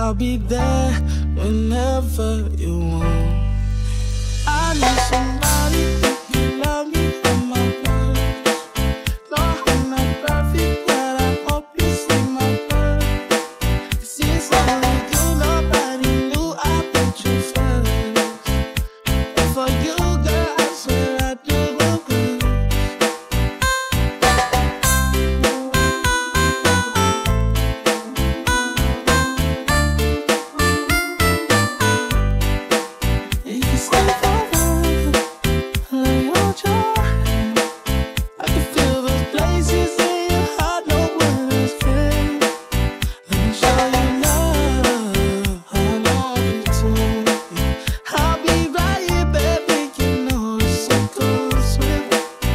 I'll be there whenever you want. I need somebody who can love me in my words. No, I'm not perfect, but I hope you see my worth. 'Cause it's only you, nobody knew I put you first. And for you, girl, I swear I do the worst. You can stay forever, lay on your hand. I can feel those places in your heart, no words can. Let me show you love, I love you too. I'll be right here, baby, you know it's so close with.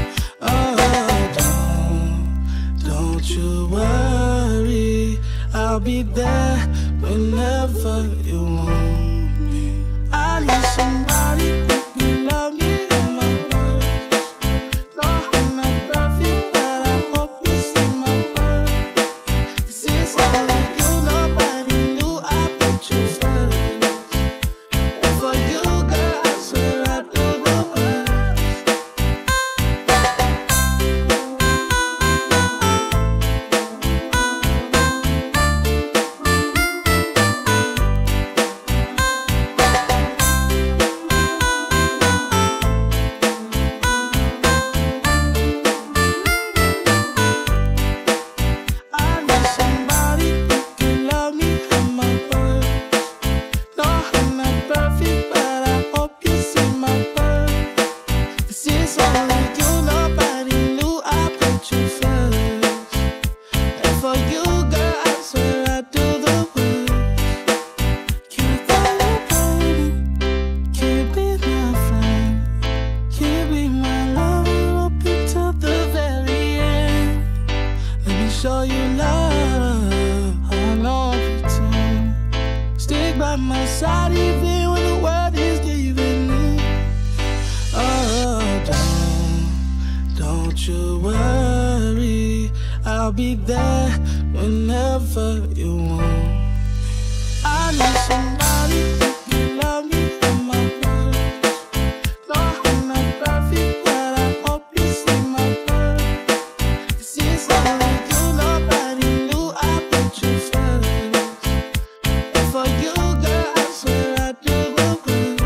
Don't you worry, I'll be there whenever you want me. I need somebody who can love me in my words. No, I'm not perfect, but I hope you see my worth. 'Cause it's only you, nobody knew I put you first. And for you, girl, I swear I do the worst. I need somebody who can love me in my words. No, I'm not perfect, but I hope you see my worth. 'Cause it's only you, nobody knew I put you first. And for you, girl, I swear I do the worst. Can I call you baby? Can you be my friend? Can you be my lover up until the very end? Let me show you love, I love you too. Stick by my side even when the world is giving in. Don't you worry, I'll be there whenever you want. I need somebody who can love me in my words. No, I'm not perfect, but I hope you see my worth. 'Cause it's only you, nobody knew I put you first. And for you, girl, I swear I do the worst.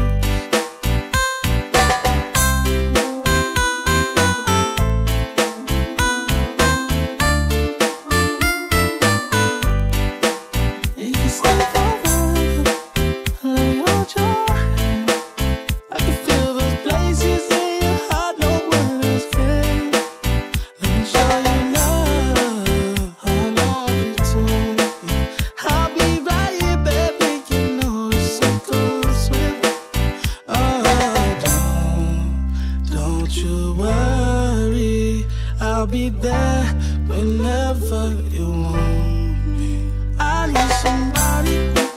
You can stay forever, lay on your hand. I can feel those places in your heart, no words can. Let me show you love, I love you too. I'll be right here, baby, you know it's so close with. Don't you worry, I'll be there whenever you want me. I need somebody who